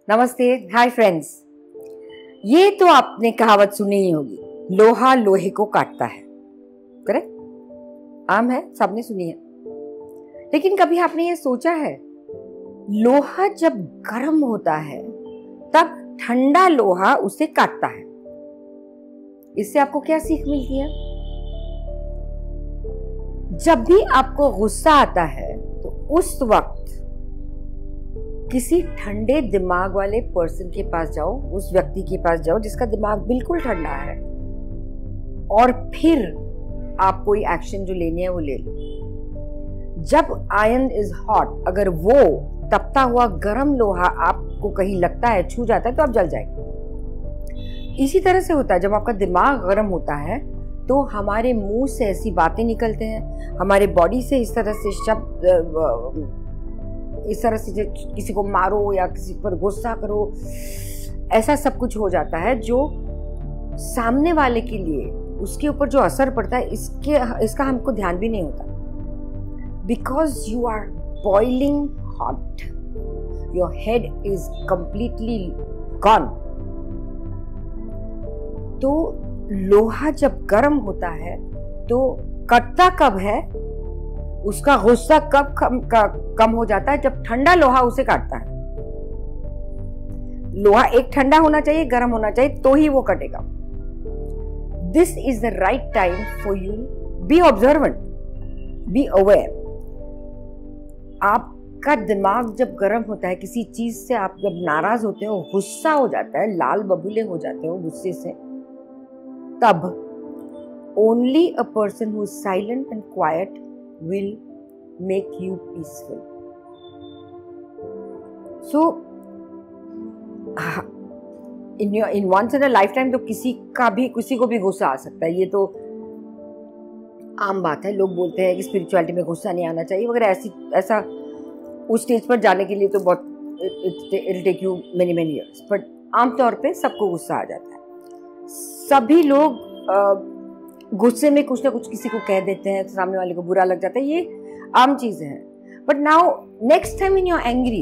नमस्ते, hi friends. ये तो आपने कहावत सुनी ही होगी, लोहा लोहे को काटता है। करेक्ट, आम है, सबने सुनी है। लेकिन कभी आपने ये सोचा है, लोहा जब गर्म होता है तब ठंडा लोहा उसे काटता है। इससे आपको क्या सीख मिलती है? जब भी आपको गुस्सा आता है तो उस वक्त किसी ठंडे दिमाग वाले पर्सन के पास जाओ, उस व्यक्ति के पास जाओ जिसका दिमाग बिल्कुल ठंडा है, और फिर आप कोई एक्शन जो लेनी है वो ले लो। जब आयरन इज हॉट, अगर वो तपता हुआ गर्म लोहा आपको कहीं लगता है, छू जाता है, तो आप जल जाएंगे। इसी तरह से होता है, जब आपका दिमाग गर्म होता है तो हमारे मुंह से ऐसी बातें निकलते हैं, हमारे बॉडी से इस तरह से शब्द, इस तरह से किसी को मारो या किसी पर गुस्सा करो, ऐसा सब कुछ हो जाता है जो सामने वाले के लिए उसके ऊपर जो असर पड़ता है इसका हमको ध्यान भी नहीं होता। Because you are boiling hot, your head is completely gone. तो लोहा जब गर्म होता है तो कटता कब है, उसका गुस्सा कब कम हो जाता है, जब ठंडा लोहा उसे काटता है। लोहा एक ठंडा होना चाहिए, गर्म होना चाहिए, तो ही वो कटेगा। This is the right time for you, be observant, be aware. आपका दिमाग जब गर्म होता है किसी चीज से, आप जब नाराज होते हो, गुस्सा हो जाता है, लाल बबूले हो जाते हो गुस्से से, तब only a person who is silent and quiet will make you peaceful. So in once in a lifetime तो किसी को भी गुस्सा आ सकता है। ये तो आम बात है। लोग बोलते हैं कि स्पिरिचुअलिटी में गुस्सा नहीं आना चाहिए वगैरह, ऐसा उस स्टेज पर जाने के लिए तो बहुत it'll take you many years, but आमतौर पे सबको गुस्सा आ जाता है। सभी लोग गुस्से में कुछ ना कुछ किसी को कह देते हैं, सामने वाले को बुरा लग जाता है, ये आम चीजें हैं। But now next time in your angry,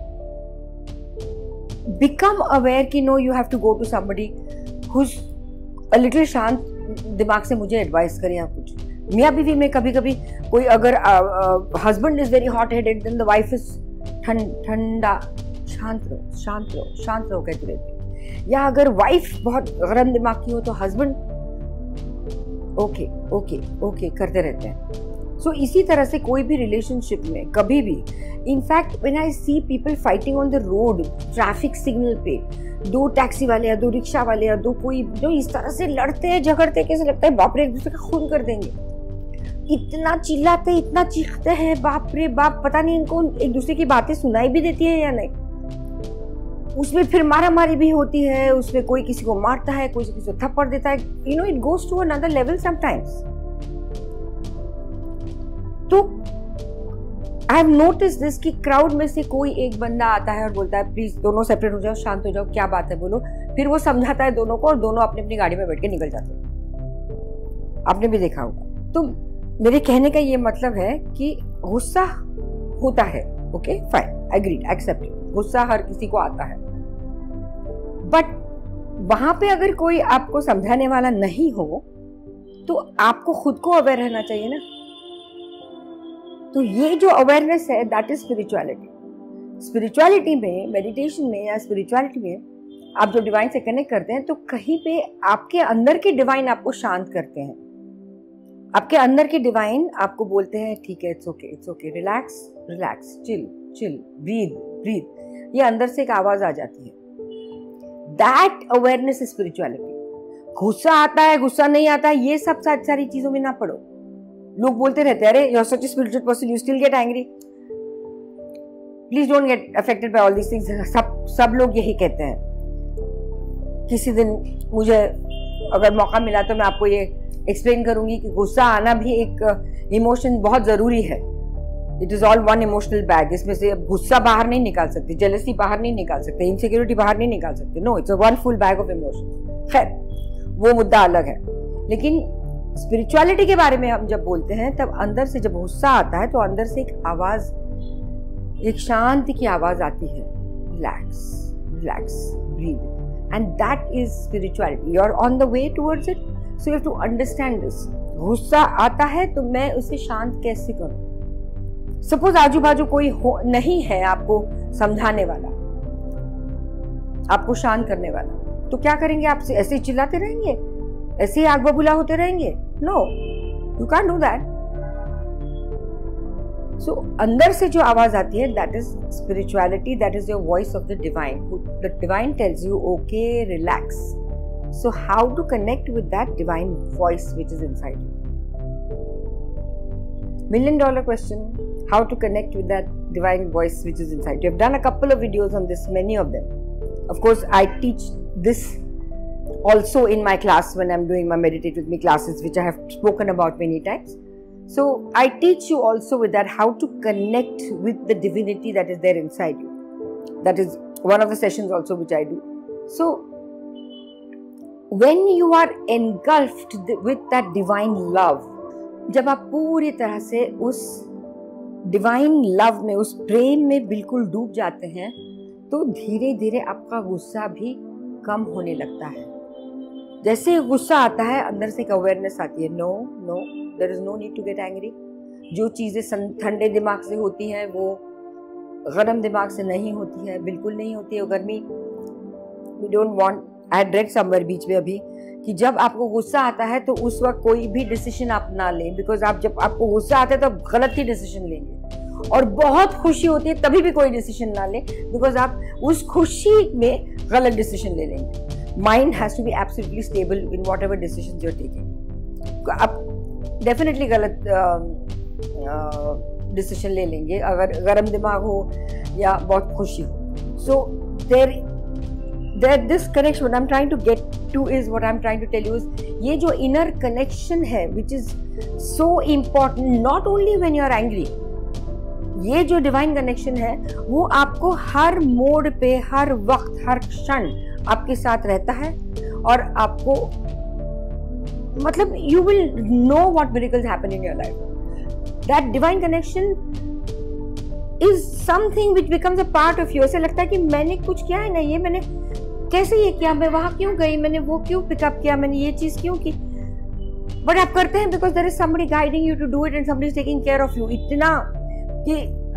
become aware कि no, you have to go to somebody who's a little शांत दिमाग से मुझे एडवाइस करे या कुछ। मियाँ बीवी में कभी कभी कोई अगर husband is very hot headed, then the wife is ठंडा, शांत रहो कहती रहती है। या अगर वाइफ बहुत गरम दिमाग की हो तो हस्बैंड ओके करते रहते हैं। सो इसी तरह से कोई भी रिलेशनशिप में कभी भी, in fact when I see people fighting on the road, traffic signal पे, दो टैक्सी वाले या दो रिक्शा वाले या दो कोई जो इस तरह से लड़ते हैं, झगड़ते, कैसे लगता है बाप रे एक दूसरे का खून कर देंगे। इतना चिल्लाते, इतना चीखते हैं, बाप रे बाप, पता नहीं इनको एक दूसरे की बातें सुनाई भी देती है या नहीं। उसमें फिर मारामारी भी होती है, उसमें कोई किसी को मारता है, कोई किसी को थप्पड़ देता है। You know, it goes to another level sometimes. तो आई हैव नोटिस दिस कि क्राउड में से कोई एक बंदा आता है और बोलता है प्लीज दोनों सेपरेट हो जाओ, शांत हो जाओ, क्या बात है बोलो। फिर वो समझाता है दोनों को और दोनों अपनी अपनी गाड़ी में बैठ के निकल जाते हैं। आपने भी देखा होगा। तो मेरे कहने का ये मतलब है कि गुस्सा होता है, ओके फाइन, एग्रीड, एक्सेप्टेड, गुस्सा हर किसी को आता है। बट वहां पे अगर कोई आपको समझाने वाला नहीं हो तो आपको खुद को अवेयर रहना चाहिए ना। तो ये जो अवेयरनेस है, दैट इज स्पिरिचुअलिटी। स्पिरिचुअलिटी में, मेडिटेशन में या स्पिरिचुअलिटी में आप जब डिवाइन से कनेक्ट करते हैं तो कहीं पे आपके अंदर के डिवाइन आपको शांत करते हैं। आपके अंदर के डिवाइन आपको बोलते हैं ठीक है, it's okay, relax, chill, breathe. ये अंदर से एक आवाज आ जाती है। That awareness is spirituality. गुस्सा आता है, गुस्सा नहीं आता है, ये सब सारी चीजों में ना पड़ो। लोग बोलते रहते हैं, अरे you are such a spiritual person, you still get angry. Please don't get affected by all these things. सब लोग यही कहते हैं। किसी दिन मुझे अगर मौका मिला तो मैं आपको ये एक्सप्लेन करूंगी कि गुस्सा आना भी एक इमोशन बहुत जरूरी है। It is all one emotional bag. इसमें से गुस्सा बाहर नहीं निकाल सकते, जेलसी बाहर नहीं निकाल सकते, इनसिक्योरिटी बाहर नहीं निकाल सकते। No, it's a one full bag of emotion. खैर, वो मुद्दा अलग है। लेकिन स्पिरिचुअलिटी के बारे में हम जब बोलते हैं तब अंदर से जब गुस्सा आता है तो अंदर से एक आवाज, एक शांति की आवाज आती है, relax, relax, breathe. And that is spirituality. You are on the way towards it. So you have to understand this. गुस्सा आता है तो मैं उसे शांत कैसे करूं? सपोज आजू बाजू कोई नहीं है आपको समझाने वाला, आपको शांत करने वाला, तो क्या करेंगे? आप ऐसे ही चिल्लाते रहेंगे, ऐसे ही आग बबूला होते रहेंगे? No, you can't do that. So अंदर से जो आवाज आती है, that is spirituality, that is your voice of the divine. The divine tells you okay, relax. So how to connect with that divine voice which is inside you? $1 million question. How to connect with that divine voice which is inside you? I've done a couple of videos on this, many of them. Of course, I teach this also in my class when I'm doing my Meditate With Me classes, which I have spoken about many times. So I teach you also with that how to connect with the divinity that is there inside you. That is one of the sessions also which I do. So when you are engulfed with that divine love, जब आप पूरी तरह से उस divine love में, उस प्रेम में बिल्कुल डूब जाते हैं, तो धीरे धीरे आपका गुस्सा भी कम होने लगता है. जैसे गुस्सा आता है, अंदर से एक अवेयरनेस आती है, no no, there is no need to get angry. जो चीजें ठंडे दिमाग से होती हैं वो गरम दिमाग से नहीं होती है, बिल्कुल नहीं होती है. गर्मी, we don't want. I had read somewhere बीच में अभी कि जब आपको गुस्सा आता है तो उस वक्त कोई भी डिसीजन आप ना लें, बिकॉज आप जब आपको गुस्सा आता है तो आप गलत ही डिसीजन लेंगे. और बहुत खुशी होती है तभी भी कोई डिसीजन ना लें, बिकॉज आप उस खुशी में गलत डिसीजन ले लेंगे. Mind has to be absolutely stable in whatever decision you are taking. आप डेफिनेटली गलत डिसीजन ले लेंगे अगर गर्म दिमाग हो या बहुत खुशी हो. सो this connection, what I'm trying to get to is, what I'm trying to tell you is, ये जो inner connection है, which is so important, not only when you are angry, ये जो divine connection है वो आपको हर मोड पे, हर वक्त, हर क्षण आपके साथ रहता है. और आपको मतलब you will know what miracles happen in your life. That divine connection is something which becomes a part of you. ऐसा लगता है कि मैंने कुछ किया है ना, ये मैंने कैसे ये किया, मैं वहां क्यों गई, मैंने वो क्यों पिकअप किया, मैंने ये चीज क्यों की. बट आप करते हैं because there is somebody guiding you to do it and somebody is taking care of you. इतना कि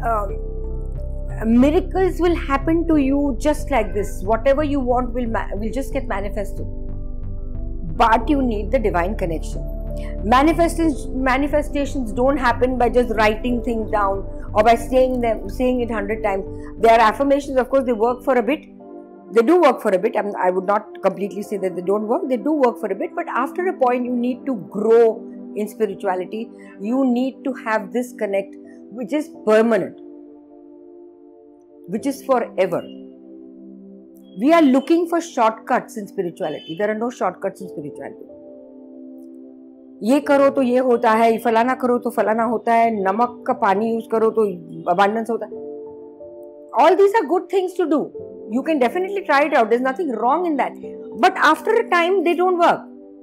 miracles will happen to you just like this. Whatever you want will just get manifested. But you need the divine connection. Manifestations don't happen by just writing things down or by saying it 100 times. They are affirmations, of course. They work for a bit. They do work for a bit. I would not completely say that they don't work. They do work for a bit, but after a point, you need to grow in spirituality. You need to have this connect, which is permanent, which is forever. We are looking for shortcuts in spirituality. There are no shortcuts in spirituality. ये करो तो ये होता है, फलाना करो तो फलाना होता है, नमक का पानी यूज करो तो abundance होता है. All these are good things to do. You can definitely try it out. There's nothing wrong in that. But after a time, they don't work.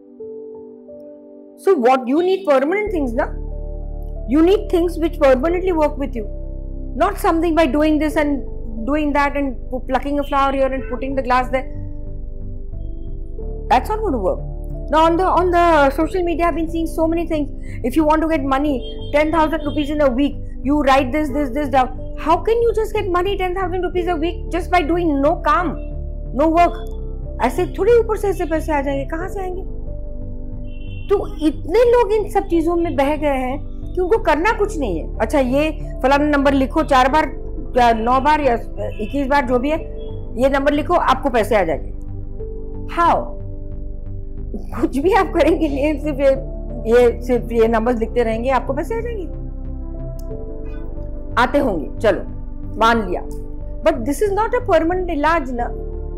So what you need permanent things, na? You need things which permanently work with you. Not something by doing this and doing that and plucking a flower here and putting the glass there. That's not going to work. Now on the social media, I've been seeing so many things. If you want to get money, 10,000 rupees in a week, you write this down. How can you just get money 10,000 rupees a week just by doing no काम, no work? ऐसे थोड़ी ऊपर से ऐसे पैसे आ जाएंगे, कहाँ से आएंगे? तो इतने लोग इन सब चीजों में बह गए हैं कि उनको करना कुछ नहीं है. अच्छा, ये फलाना नंबर लिखो 4 बार या 9 बार या 21 बार जो भी है, ये नंबर लिखो, आपको पैसे आ जाएंगे. हाउ? कुछ भी आप करेंगे नहीं, सिर्फ ये नंबर्स लिखते रहेंगे, आपको पैसे आ जाएंगे. आते होंगे, चलो मान लिया, but this is not a permanent इलाज ना.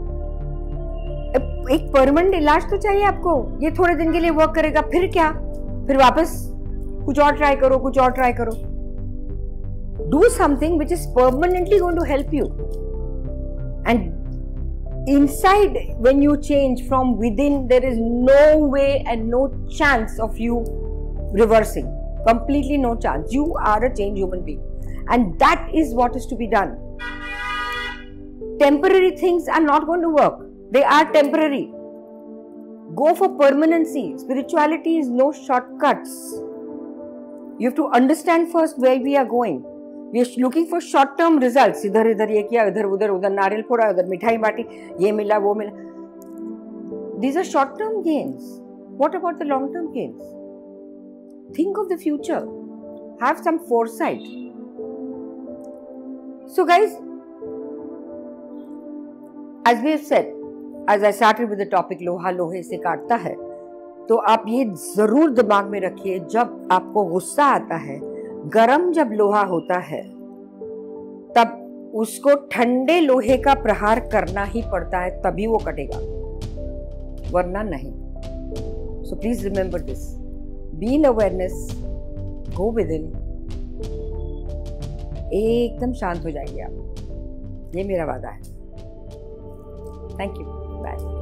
एक परमानेंट इलाज तो चाहिए आपको. ये थोड़े दिन के लिए वर्क करेगा, फिर क्या? फिर वापस कुछ और ट्राई करो, कुछ और ट्राई करो. Do something which is permanently going to help you. And inside, when you change from within, there is no way and no chance of you reversing. Completely no chance. You are a changed human being, and that is what is to be done. Temporary things are not going to work. They are temporary. Go for permanency. Spirituality is no shortcuts. You have to understand first where we are going. We are looking for short-term results. इधर इधर ये किया, इधर उधर उधर नारियल फोड़ा, उधर मिठाई बांटी, ये मिला वो मिला. These are short-term gains. What about the long-term gains? Think of the future. Have some foresight. So guys, as we have said, as I started with the topic, लोहा लोहे से काटता है, तो आप ये जरूर दिमाग में रखिए, जब आपको गुस्सा आता है, गरम जब लोहा होता है, तब उसको ठंडे लोहे का प्रहार करना ही पड़ता है, तभी वो कटेगा, वरना नहीं. So please remember this. Be in awareness, go within, एकदम शांत हो जाएंगे आप. ये मेरा वादा है. Thank you. बाय.